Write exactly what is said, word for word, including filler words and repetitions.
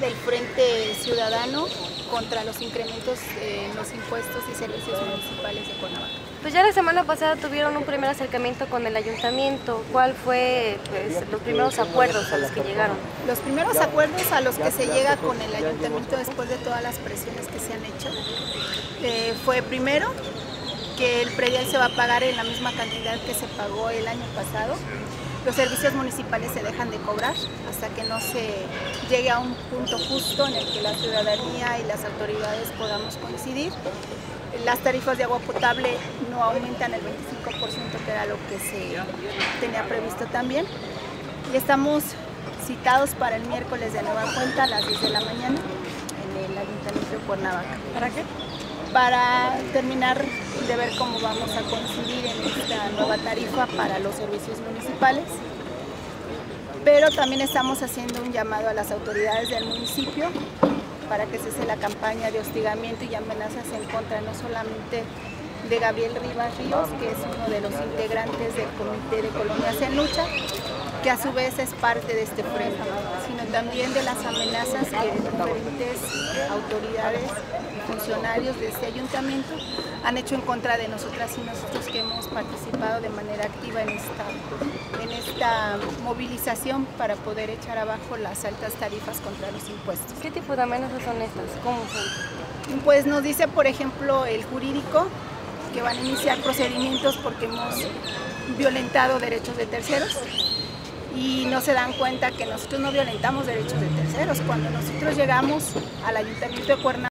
del Frente Ciudadano contra los incrementos en los impuestos y servicios municipales de Cuernavaca. Pues ya la semana pasada tuvieron un primer acercamiento con el ayuntamiento. ¿Cuál fue pues, los primeros acuerdos a los que llegaron? Los primeros acuerdos a los que se llega con el ayuntamiento después de todas las presiones que se han hecho eh, fue primero que el predial se va a pagar en la misma cantidad que se pagó el año pasado. Los servicios municipales se dejan de cobrar hasta que no se llegue a un punto justo en el que la ciudadanía y las autoridades podamos coincidir. Las tarifas de agua potable no aumentan el veinticinco por ciento, que era lo que se tenía previsto también. Y estamos citados para el miércoles de nueva cuenta a las diez de la mañana en el Ayuntamiento de Cuernavaca. ¿Para qué? Para terminar de ver cómo vamos a coincidir en esta nueva tarifa para los servicios municipales. Pero también estamos haciendo un llamado a las autoridades del municipio para que cese la campaña de hostigamiento y amenazas en contra no solamente de Gabriel Rivas Ríos, que es uno de los integrantes del Comité de Colonias en Lucha, que a su vez es parte de este frente, sino también de las amenazas que diferentes autoridades y funcionarios de este ayuntamiento han hecho en contra de nosotras y nosotros que hemos participado de manera activa en esta, en esta movilización para poder echar abajo las altas tarifas contra los impuestos. ¿Qué tipo de amenazas son estas? ¿Cómo son? Pues nos dice, por ejemplo, el jurídico que van a iniciar procedimientos porque hemos violentado derechos de terceros. Y no se dan cuenta que nosotros no violentamos derechos de terceros. Cuando nosotros llegamos al Ayuntamiento de Cuernavaca,